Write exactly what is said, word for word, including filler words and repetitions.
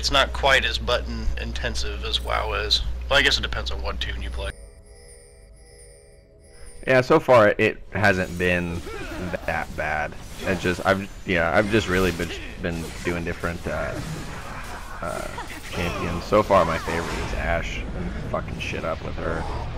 it's not quite as button intensive as WoW is. Well, I guess it depends on what tune you play. Yeah, so far it hasn't been that bad. It's just I've yeah I've just really been been doing different uh, uh, champions. So far, my favorite is Ashe, and fucking shit up with her.